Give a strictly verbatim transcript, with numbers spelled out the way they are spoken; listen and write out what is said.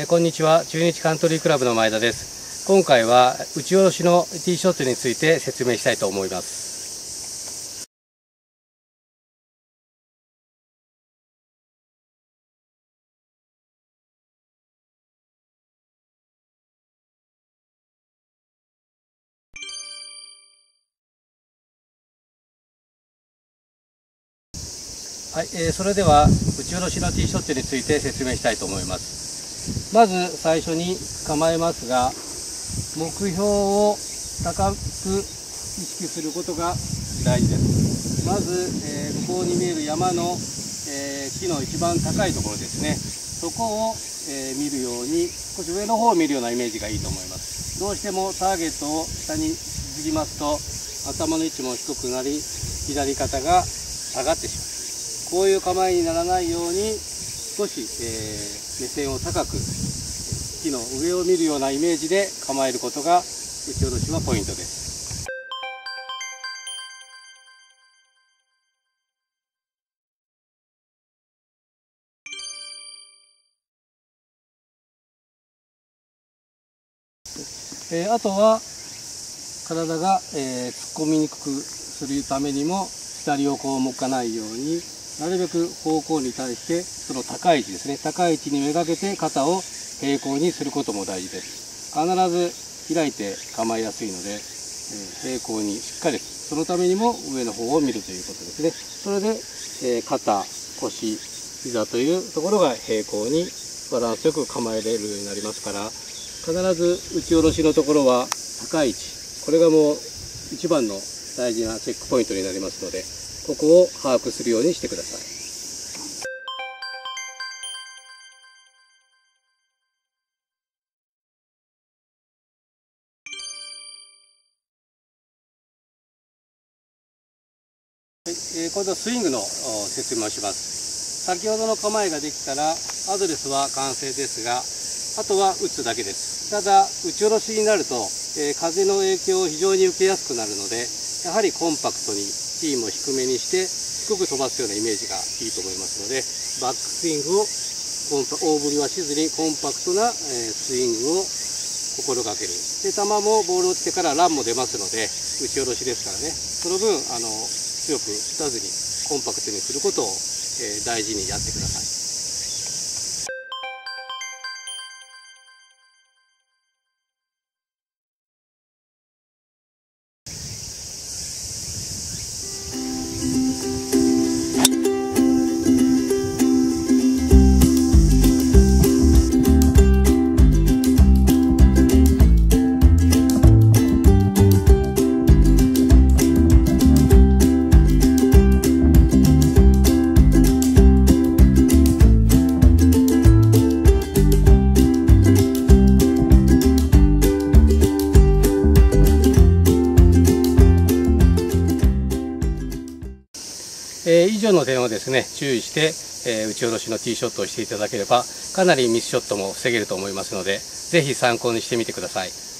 こんにちは。中日カントリークラブの前田です。今回は打ち下ろしのティーショットについて説明したいと思います。はい、えー、それでは打ち下ろしのティーショットについて説明したいと思います。まず最初に構えますが、目標を高く意識することが大事です。まず、えー、向こうに見える山の、えー、木の一番高いところですね。そこを、えー、見るように、少し上の方を見るようなイメージがいいと思います。どうしてもターゲットを下にしすぎますと、頭の位置も低くなり、左肩が下がってしまう。こういう構えにならないように、少し、えー、目線を高く、木の上を見るようなイメージで構えることが打ち下ろしのポイントです。えー、あとは体が、えー、突っ込みにくくするためにも、左をこう向かないように、なるべく方向に対してその高い位置ですね、高い位置にめがけて肩を平行にすることも大事です。必ず開いて構えやすいので、えー、平行にしっかり、そのためにも上の方を見るということですね。それで、えー、肩、腰、膝というところが平行にバランスよく構えれるようになりますから、必ず打ち下ろしのところは高い位置、これがもう一番の大事なチェックポイントになりますので、ここを把握するようにしてください。はい、えー、今度はスイングの説明をします。先ほどの構えができたらアドレスは完成ですが、あとは打つだけです。ただ打ち下ろしになると、えー、風の影響を非常に受けやすくなるので、やはりコンパクトにティーも低めにして低く飛ばすようなイメージがいいと思いますので、バックスイングを大振りはしずにコンパクトなスイングを心がける。で、球もボールを打ってからランも出ますので、打ち下ろしですからね、その分あの強く打たずにコンパクトにすることを、えー、大事にやってください。えー、以上の点をですね、注意して、えー、打ち下ろしのティーショットをしていただければ、かなりミスショットも防げると思いますので、ぜひ参考にしてみてください。